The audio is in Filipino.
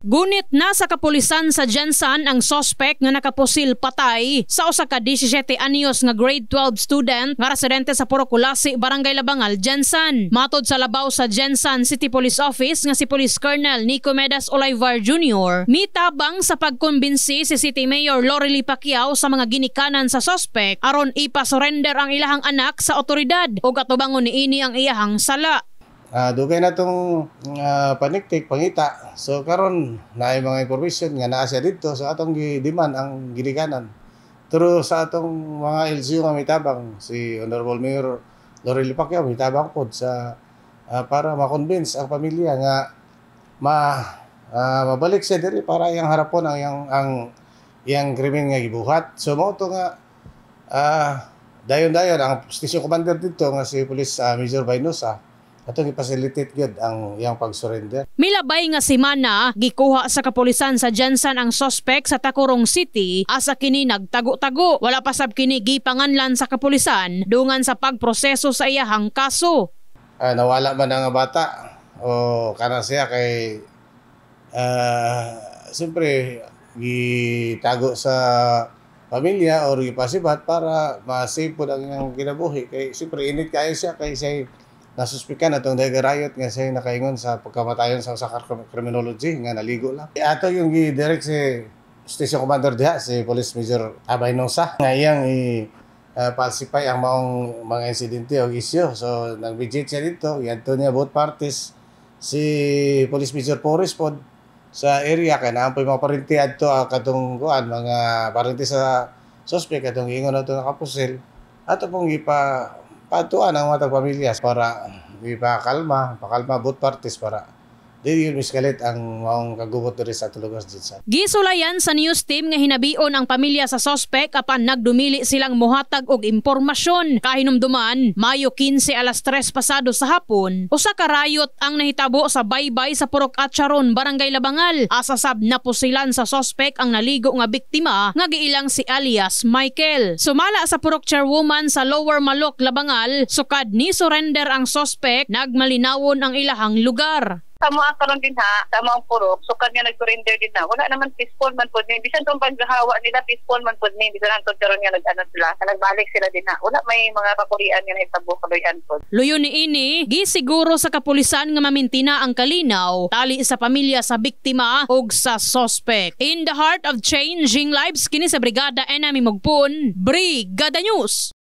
Gunit nasa kapulisan sa Jensan ang suspect nga nakapusil patay sa usa ka 17 anyos nga grade 12 student nga residente sa Purokulasi, Barangay Labangal, Jensan. Matod sa labaw sa Jensan City Police Office nga si Police Colonel Nicomedes Olivar Jr., mitabang sa pagkumbinsi si City Mayor Lorely Pacquiao sa mga ginikanan sa suspect aron ipa-surrender ang ilahang anak sa otoridad ug atubangon niini ang iyahang sala. Dugay na itong paniktik, pangita. So karon na mga information nga naa siya dito sa atong gidiman ang ginikanan. Pero sa atong mga LGU nga mitabang, si Honorable Mayor Lorely Pacquiao mitabang po sa para ma-convince ang pamilya nga mabalik siya diri para iyang harapon ang iyang krimen nga gibuhat. So mao to nga dayon-dayon ang station commander dito nga si Police Major Baynosa atong i-facilitate gyud ang iyang pag-surrender. Milabay nga semana gikuha sa kapulisan sa Jensan ang suspect sa Tacurong City asa kini nagtago-tago. Wala pa sab kini gipanganlan sa kapulisan dungan sa pagproseso sa iyahang kaso. Nawala man ang bata o kana siya kay siyempre gitago sa pamilya or gipasibat para ma-save po ang iyang kinabuhi. Kay siyempre init kayo siya kay siya nasuspikan atong riot nga siya nakaingon sa pagkamatayon sa sakar criminology nga naligo lang. Ato yung gi-direct si Station Commander diha si Police Major Baynosa nga iyang falsify ang maong mga insidente o isyu. So nag-visit siya dito, iadto niya both parties. Si Police Major Porres pod sa area kay naampoy mga parinti adto katong kuan mga parinti sa suspect atong ingon ato nakapusil. Ato pong patuan ang mga pamilya para pakalma both parties para di yun miskalit ang maong kagubot diri sa lugar dito. Gisulayan sa news team nga hinabion ang pamilya sa suspect apan nagdumili silang mohatag og impormasyon. Kahinumduman, Mayo 15 alas 3 pasado sa hapon, usa ka riot ang nahitabo sa baybay sa Purok Atcharon, Barangay Labangal. Asasab na pusilan sa suspect ang naligo nga biktima nga giilang si alias Michael. Sumala sa Purok Chairwoman sa Lower Malok, Labangal, sukad ni surrender ang suspect, nagmalinawon ang ilahang lugar. Tama karon din ha, tama ang purok, so kanya nag-surrender din na. Wala naman peaceful man po ni. Bisan tong paghahawa nila peaceful man po ni. Bisan ang karon nga nag-ano sila, nagbalik sila din na. Wala may mga kapulian nga nahitabo kaluyan po. Luyo niini, gisiguro sa kapulisan nga mamintina ang kalinaw tali sa pamilya sa biktima ug sa suspect. In the heart of changing lives kini sa Brigada Enemy Mugpon, Brigada News.